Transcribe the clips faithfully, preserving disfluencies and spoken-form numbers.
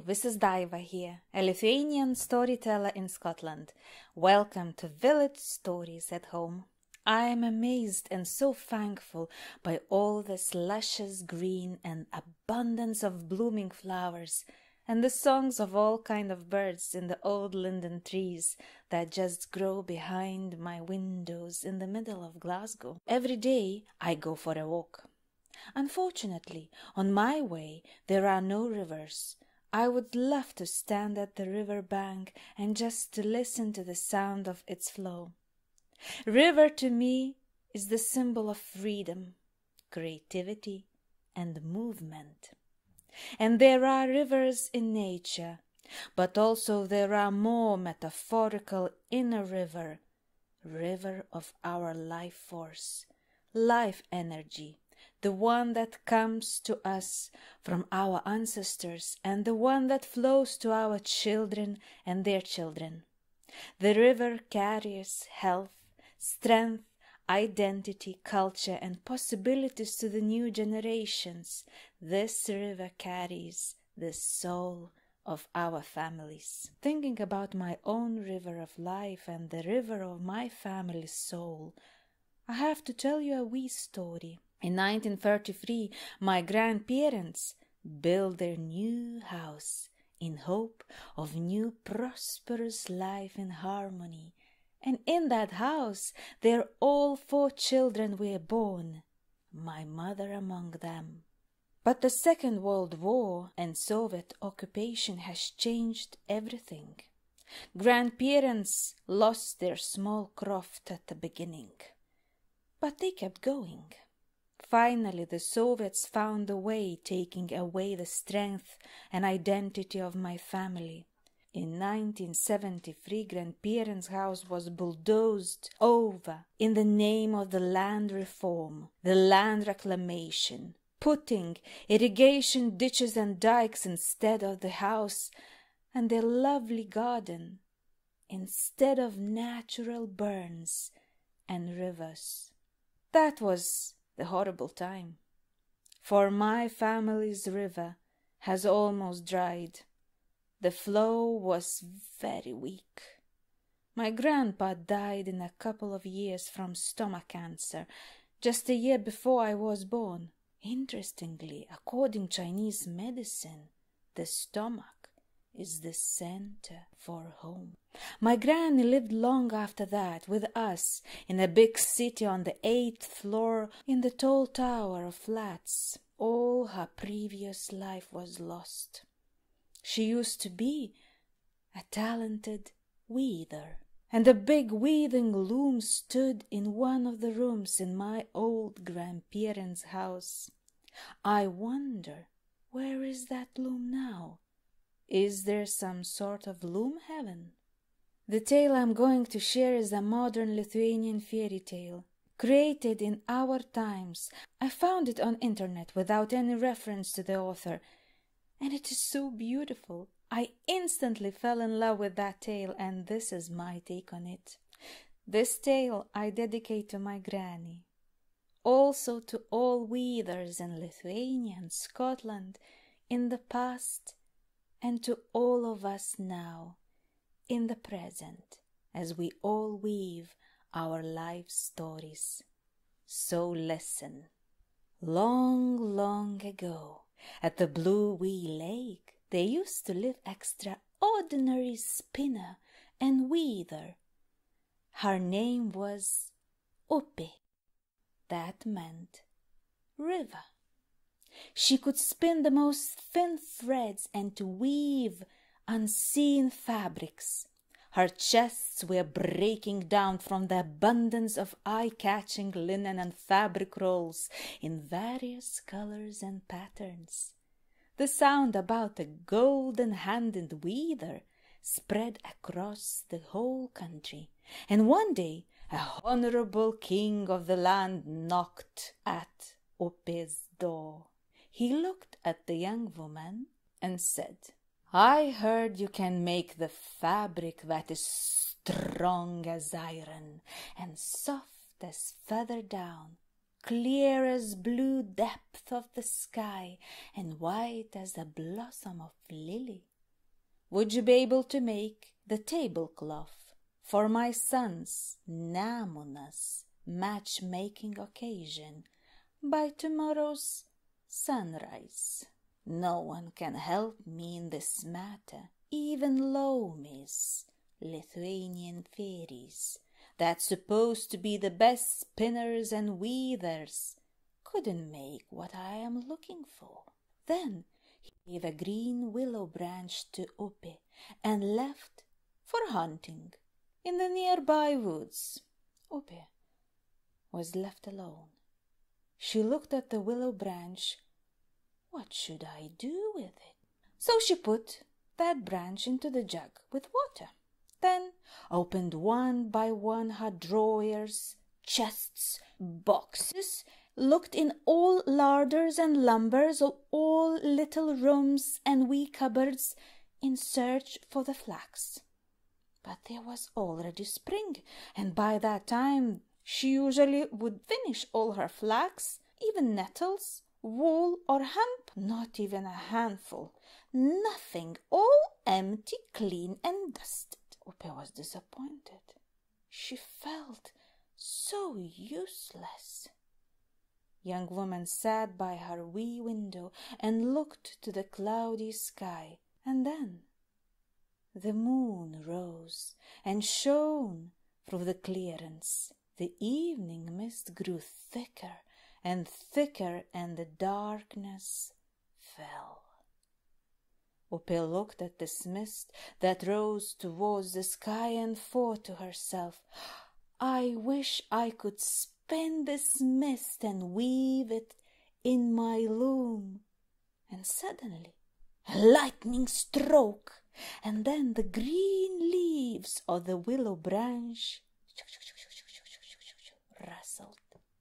this is Daiva here, a Lithuanian storyteller in Scotland. Welcome to Village Stories at Home. I am amazed and so thankful by all this luscious green and abundance of blooming flowers, and the songs of all kind of birds in the old linden trees that just grow behind my windows in the middle of Glasgow. Every day I go for a walk. Unfortunately, on my way there are no rivers. I would love to stand at the river bank and just to listen to the sound of its flow. River to me is the symbol of freedom, creativity, and movement. And there are rivers in nature, but also there are more metaphorical inner river, river of our life force, life energy, the one that comes to us from our ancestors and the one that flows to our children and their children. The river carries health, strength, identity, culture, and possibilities to the new generations. This river carries the soul of our families. Thinking about my own river of life and the river of my family's soul, I have to tell you a wee story. In nineteen thirty-three, my grandparents built their new house in hope of new prosperous life in harmony. And in that house, their all four children were born, my mother among them. But the Second World War and Soviet occupation has changed everything. Grandparents lost their small croft at the beginning, but they kept going. Finally, the Soviets found a way, taking away the strength and identity of my family. In nineteen seventy-three, grandparents' house was bulldozed over in the name of the land reform, the land reclamation, putting irrigation ditches and dikes instead of the house, and their lovely garden instead of natural burns and rivers. That was the horrible time, for my family's river has almost dried. The flow was very weak. My grandpa died in a couple of years from stomach cancer, just a year before I was born. Interestingly, according to Chinese medicine, the stomach is the center for home. My granny lived long after that with us in a big city on the eighth floor in the tall tower of flats. All her previous life was lost. She used to be a talented weaver, and a big weaving loom stood in one of the rooms in my old grandparents' house. I wonder, where is that loom now? Is there some sort of loom heaven? The tale I'm going to share is a modern Lithuanian fairy tale, created in our times. I found it on internet without any reference to the author, and it is so beautiful. I instantly fell in love with that tale, and this is my take on it. This tale I dedicate to my granny, also to all weavers in Lithuania and Scotland in the past, and to all of us now, in the present, as we all weave our life stories. So listen. Long, long ago, at the Blue Wee Lake, there used to live extraordinary spinner and weaver. Her name was Uppe. That meant river. She could spin the most thin threads and to weave unseen fabrics. Her chests were breaking down from the abundance of eye-catching linen and fabric rolls in various colors and patterns. The sound about a golden-handed weaver spread across the whole country, and one day a honorable king of the land knocked at Uppe's door. He looked at the young woman and said, "I heard you can make the fabric that is strong as iron and soft as feather down, clear as blue depth of the sky and white as the blossom of lily. would you be able to make the tablecloth for my son's Namuna's matchmaking occasion by tomorrow's sunrise? No one can help me in this matter, even Lomi's Lithuanian fairies, that's supposed to be the best spinners and weavers, couldn't make what I am looking for. Then he gave a green willow branch to Upe and left for hunting in the nearby woods. Upe was left alone. She looked at the willow branch. What should I do with it? So she put that branch into the jug with water, then opened one by one her drawers, chests, boxes, looked in all larders and lumbers of all little rooms and wee cupboards in search for the flax. But there was already spring, and by that time she usually would finish all her flax, even nettles, wool or hemp, not even a handful, nothing, all empty, clean and dusted. Upe was disappointed. She felt so useless. Young woman sat by her wee window and looked to the cloudy sky, and then the moon rose and shone through the clearance. The evening mist grew thicker and thicker, and the darkness fell. Upe looked at this mist that rose towards the sky and thought to herself, I wish I could spin this mist and weave it in my loom. And suddenly a lightning stroke, and then the green leaves of the willow branch rustled.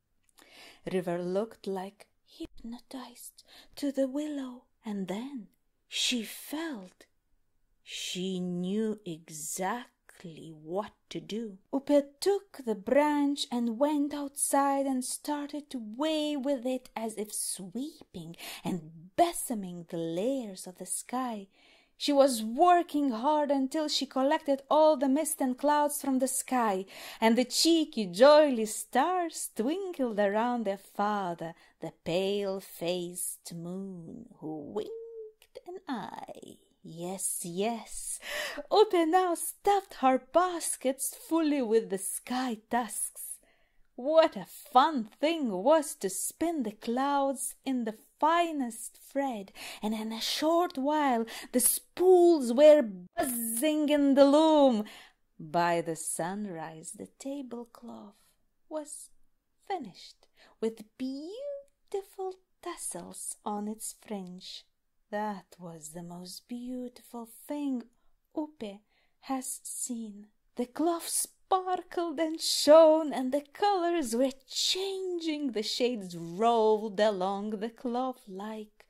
River looked like hypnotized to the willow, and then she felt she knew exactly what to do. Upe took the branch and went outside and started to wave with it as if sweeping and besoming the layers of the sky. She was working hard until she collected all the mist and clouds from the sky, and the cheeky, jolly stars twinkled around their father, the pale-faced moon, who winked an eye. Yes, yes, Upe now stuffed her baskets fully with the sky tusks. What a fun thing was to spin the clouds in the finest thread, and in a short while the spools were buzzing in the loom. By the sunrise the tablecloth was finished, with beautiful tassels on its fringe. That was the most beautiful thing Upe has seen. The cloth sparkled and shone, and the colors were changing. The shades rolled along the cloth like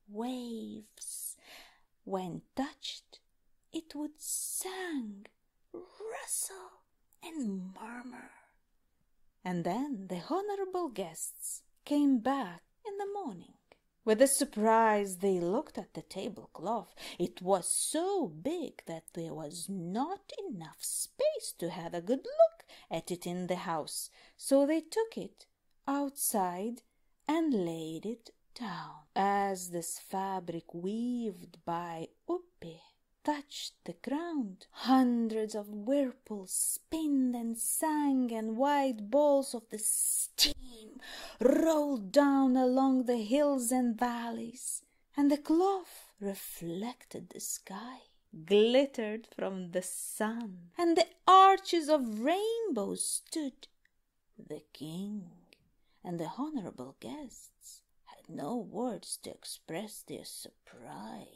waves. When touched, it would sing, rustle, and murmur. And then the honorable guests came back in the morning. With a surprise, they looked at the tablecloth. It was so big that there was not enough space to have a good look at it in the house, so they took it outside and laid it down. As this fabric weaved by Upe touched the ground, hundreds of whirlpools spinned and sang, and white balls of the steam rolled down along the hills and valleys, and the cloth reflected the sky, glittered from the sun, and the arches of rainbows stood. The king and the honorable guests had no words to express their surprise.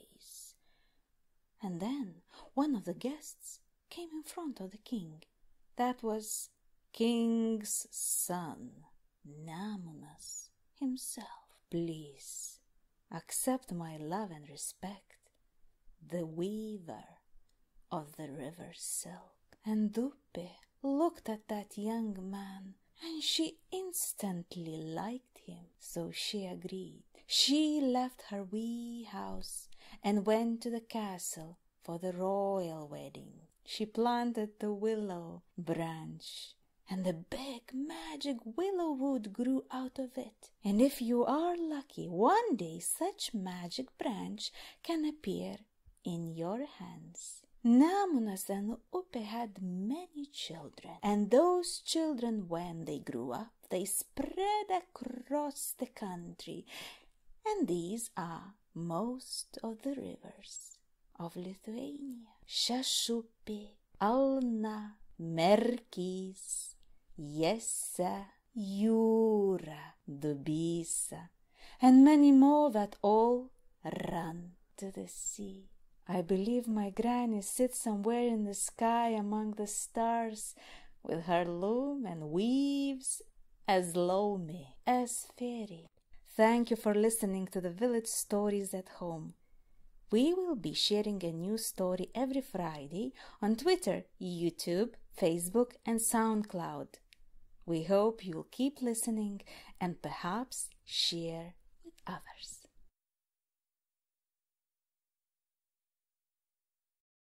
And then one of the guests came in front of the king. That was King's son, Namunas himself. Please accept my love and respect, the weaver of the river silk. And Upe looked at that young man, and she instantly liked him, so she agreed. She left her wee house and went to the castle for the royal wedding. She planted the willow branch, and the big magic willow wood grew out of it. And if you are lucky, one day such magic branch can appear in your hands. Nemunas and Upė had many children, and those children, when they grew up, they spread across the country, and these are most of the rivers of Lithuania. Šešupė, Alna, Merkys, Jesse, Jūra, Dubysa, and many more that all run to the sea. I believe my granny sits somewhere in the sky among the stars with her loom and weaves as loamy as fairy. Thank you for listening to the Village Stories at Home. We will be sharing a new story every Friday on Twitter, YouTube, Facebook, and SoundCloud. We hope you'll keep listening and perhaps share with others.